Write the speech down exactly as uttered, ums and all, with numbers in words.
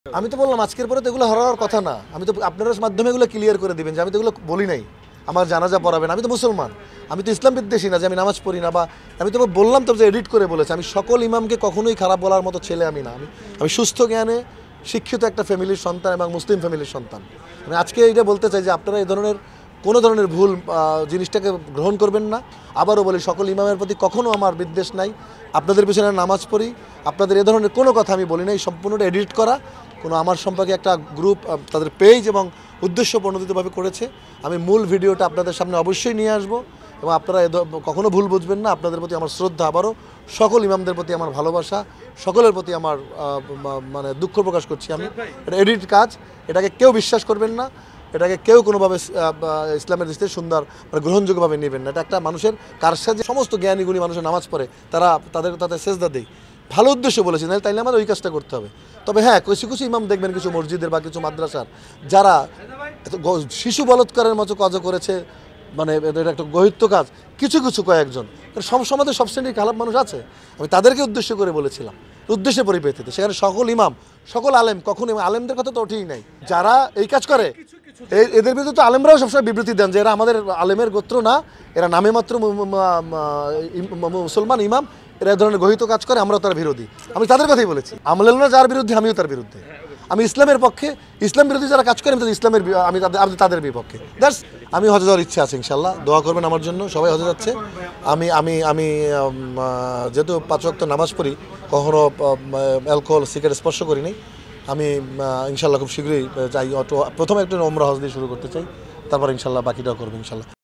আমি তো বললাম আজকের পরে তো এগুলো হওয়ার কথা না। আমি তো আপনার মাধ্যমে এগুলো ক্লিয়ার করে দিবেন যে আমি তো এগুলো বলি নাই। আমার জানাজা পড়াবেন, আমি তো মুসলমান, আমি তো ইসলাম বিদ্বেষী না যে আমি নামাজ পড়ি না। বা আমি তো বললাম তো যে এডিট করে বলেছে, আমি সকল ইমামকে কখনোই খারাপ বলার মতো ছেলে আমি না। আমি আমি সুস্থ জ্ঞানে শিক্ষিত একটা ফ্যামিলির সন্তান এবং মুসলিম ফ্যামিলির সন্তান। আমি আজকে এইটা বলতে চাই যে আপনারা এই ধরনের কোনো ধরনের ভুল জিনিসটাকে গ্রহণ করবেন না। আবারও বলি, সকল ইমামের প্রতি কখনো আমার বিদ্বেষ নাই। আপনাদের পিছনে নামাজ পড়ি, আপনাদের এ ধরনের কোনো কথা আমি বলি নাই। সম্পূর্ণটা এডিট করা, কোনো আমার সম্পর্কে একটা গ্রুপ তাদের পেজ এবং উদ্দেশ্য প্রণোদিতভাবে করেছে। আমি মূল ভিডিওটা আপনাদের সামনে অবশ্যই নিয়ে আসবো এবং আপনারা কখনো ভুল বুঝবেন না। আপনাদের প্রতি আমার শ্রদ্ধা, আবারও সকল ইমামদের প্রতি আমার ভালোবাসা, সকলের প্রতি আমার মানে দুঃখ প্রকাশ করছি। আমি এটা এডিট কাজ, এটাকে কেউ বিশ্বাস করবেন না, এটাকে কেউ কোনোভাবে ইসলামের দৃষ্টিতে সুন্দর মানে গ্রহণযোগ্যভাবে নেবেন না। এটা একটা মানুষের কারসাজি। সমস্ত জ্ঞানীগুলি মানুষের নামাজ পড়ে, তারা তাদের তাদের সেজদা দেয়, ভালো উদ্দেশ্য বলেছি না, তাইলে আমাদের ওই কাজটা করতে হবে। তবে হ্যাঁ, কিছু কিছু ইমাম দেখবেন কিছু মসজিদের বা কিছু মাদ্রাসার যারা শিশু বলৎকারের মতো কাজ করেছে, মানে এটা একটা গহিত্য কাজ, কিছু কিছু কয়েকজন, সব সমাজে সব শ্রেণীর খারাপ মানুষ আছে। আমি তাদেরকে উদ্দেশ্য করে বলেছিলাম, উদ্দেশ্যে পরিপ্রেক্ষিতে। সেখানে সকল ইমাম, সকল আলেম, কখনো আলেমদের কথা তো ওঠেই নাই। যারা এই কাজ করে এদের বিরুদ্ধে তো আলেমরাও সবসময় বিবৃতি দেন যে এরা আমাদের আলেমের গোত্র না, এরা নামে মাত্র মুসলমান ইমাম, এরা ধরনের গহিত কাজ করে, আমরাও তার বিরোধী। আমি তাদের কথাই বলেছি। আমলেন না যার বিরুদ্ধে, আমিও তার বিরুদ্ধে। আমি ইসলামের পক্ষে, ইসলাম বিরোধী যারা কাজ করে আমি তাদের ইসলামের আমি তাদের আমি তাদের বিপক্ষে। দ্যাটস আমি হজে যাওয়ার ইচ্ছা আছে, ইনশাল্লাহ দোয়া করবেন আমার জন্য। সবাই হজে যাচ্ছে, আমি আমি আমি যেহেতু পাঁচ ওয়াক্ত নামাজ পড়ি, কখনো অ্যালকোহল সিগারেট স্পর্শ করিনি। আমি ইনশাল্লাহ খুব শীঘ্রই যাই, প্রথমে একটা ওমরা হজ দিয়ে শুরু করতে চাই, তারপর ইনশাল্লাহ বাকিটাও করবো ইনশাল্লাহ।